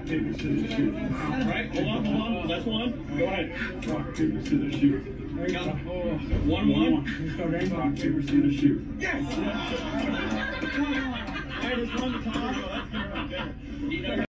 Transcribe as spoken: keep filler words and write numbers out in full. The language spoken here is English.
paper, scissors, shoot. Right, hold on, hold on. That's one. Go ahead. Rock, paper, scissors, shoot. There you go. One, one. Rock, paper, scissors, shoot. Yes! All right, it's one to Tom.